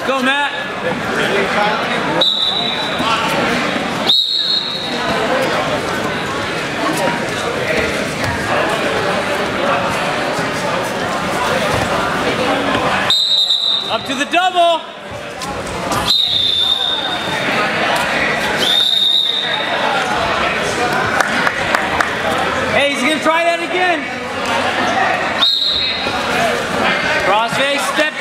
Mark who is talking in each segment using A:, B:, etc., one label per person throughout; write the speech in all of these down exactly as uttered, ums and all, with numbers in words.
A: go, Matt. Up to the double. Hey, he's gonna try that again. Crossface, step.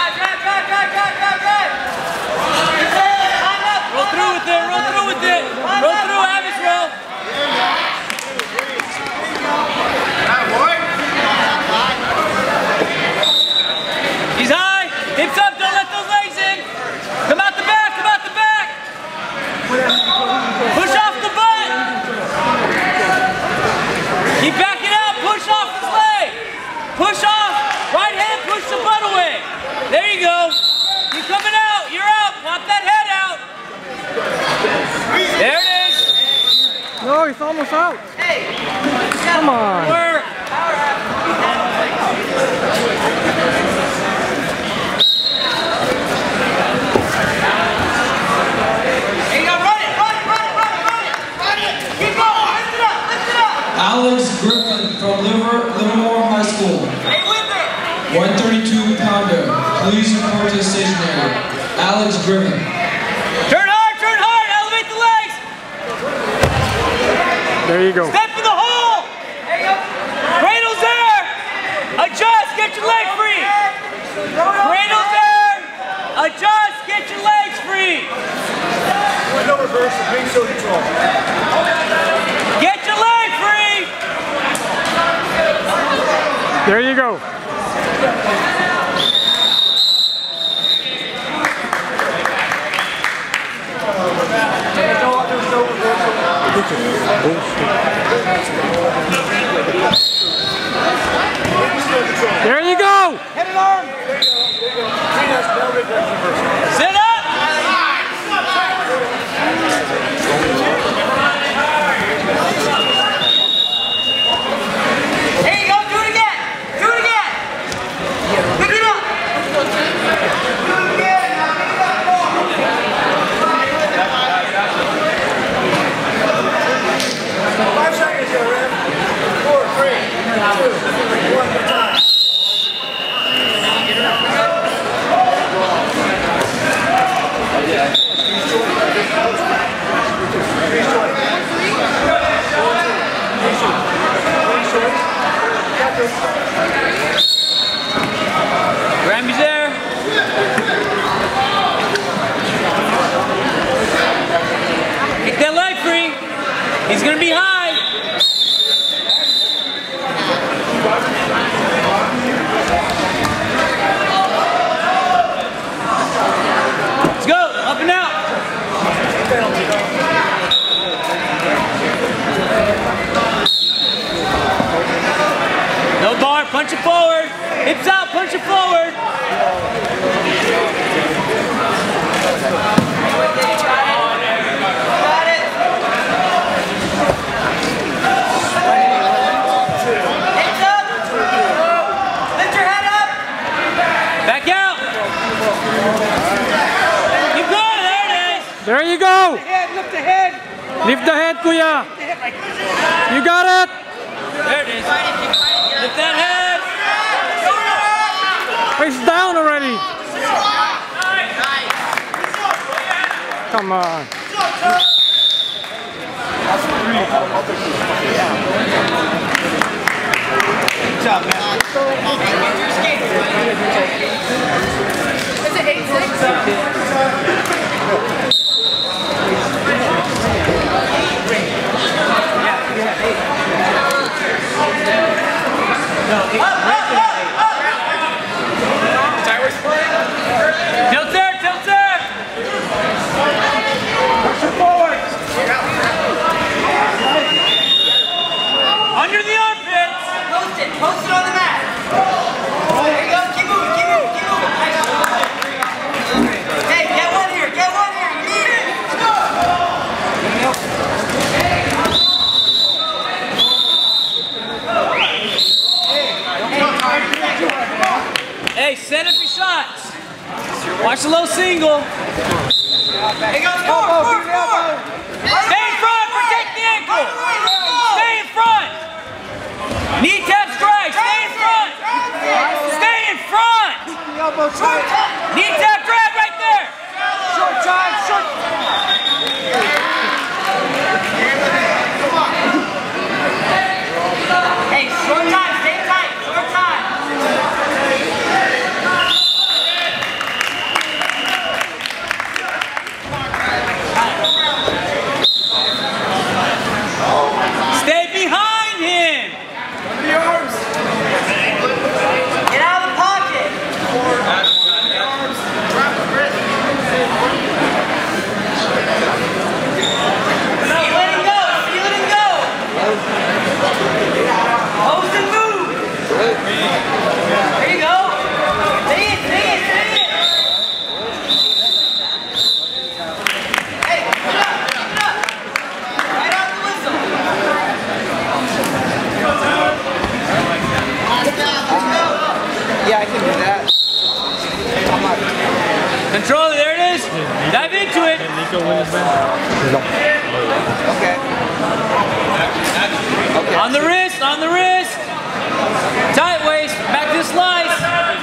A: Roll through with it, roll through with it. Roll through, Avis, roll. He's high. Hips up, don't let those legs in. Come out the back, come out the back. Push off the butt. Keep backing out, push off his leg. Push off. Right hand, push the butt away. There you go. Keep coming out, you're out. Pop that head out. There it is.
B: No, he's almost out.
C: Hey.
B: Come on.
A: Work.
D: Alex Griffin from Liver, Livermore High School.
C: Stay with it.
D: one thirty-two pounder. Please report to the station area. Alex Griffin.
A: Turn hard, turn hard, elevate the legs.
B: There you go.
A: Step in the hole. Cradle's there. Adjust, get your leg free. Cradle's there. Adjust, get your legs free.
E: No reverse, bring so control.
A: Get your leg free.
B: There you go. There you go.
E: Head and arm.
A: Sit up.
C: There you go, do it again. Do it again. Pick it up.
E: Five seconds here, Red. Four, three, two, one, good time.
A: Grammy's there. Get that leg free. He's gonna be high. Let's go, up and out. No bar, punch it forward. Hips out, punch it forward.
C: Got it. Hips up. Lift your head up.
A: Back out. Keep going, there it is.
B: There you go.
E: Head, lift the head.
B: Lift the head, Kuya. You got it.
A: There it is. Lift that head.
B: He's down already. Come on.
E: Good job, man.
C: Is it eight six?
A: Tilt there, tilt there.
E: Push it forward.
A: Under the armpits.
C: Post it. Post it on the mat. There you go. Keep moving. Keep moving. Keep moving.
A: low single.
C: Hey, go, score, score, score!
A: Stay in front, protect the ankle. Stay in front. Knee tap strike, stay in front. Stay in front. Knee tap drag right there.
E: Short time, short.
C: Hey, short time, stay tight, short time.
A: Stay behind him.
E: The arms.
C: Get out of the pocket. Feel it and go, feel it and go. Post and move. There you go. Stay in, stay in, stay in. Hey, get up, get up. Right out the whistle.
E: Yeah, I can do that.
A: Control it, there it is. Dive into it.
E: Okay. Okay.
A: On the wrist, on the wrist. Tight waist, back to the slice.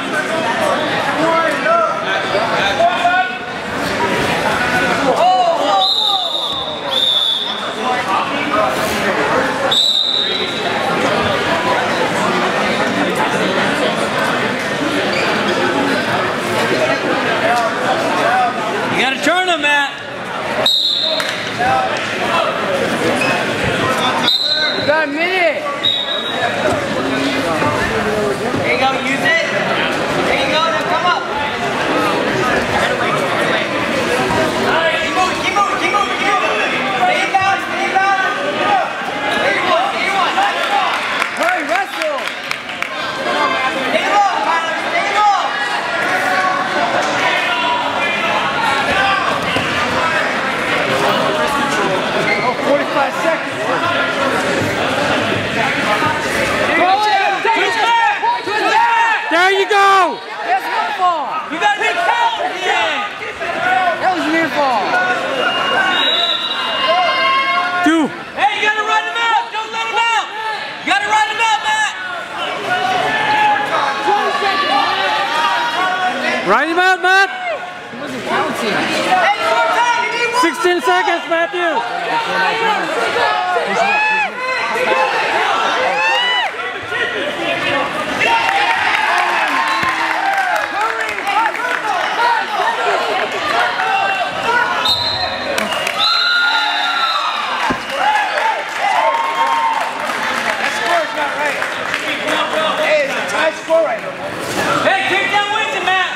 A: You gotta turn him, Matt.
E: Got a minute.
C: There you go, use it. There you go, now come up. Keep moving, keep moving, keep moving, keep moving. Stay in bounds, stay in bounds. There you go, there you go.
E: Hurry, wrestle.
C: Stay low, Tyler, stay low.
E: Oh, forty-five seconds.
B: There you go!
E: That's near fall.
A: You gotta be counting him.
E: That was near fall.
B: Two.
A: Hey, you gotta run him out. Don't let him out. You gotta run him out, Matt.
B: Ride him out, Matt.
C: Hey, short time, you need one.
B: sixteen seconds, Matthew.
A: Hey, kick down wins it, Matt.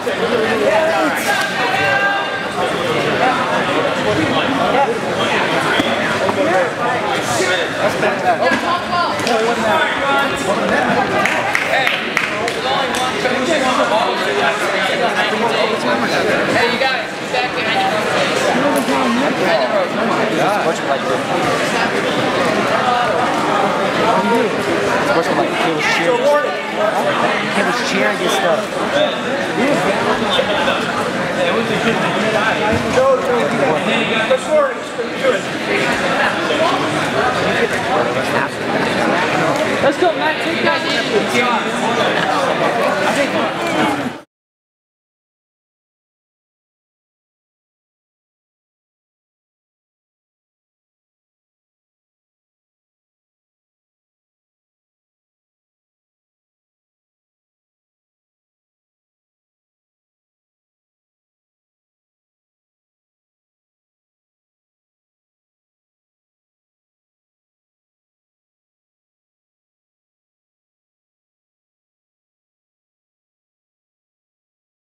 C: Hey, you got it. Back behind you.
E: Let's go, Matt. Take that.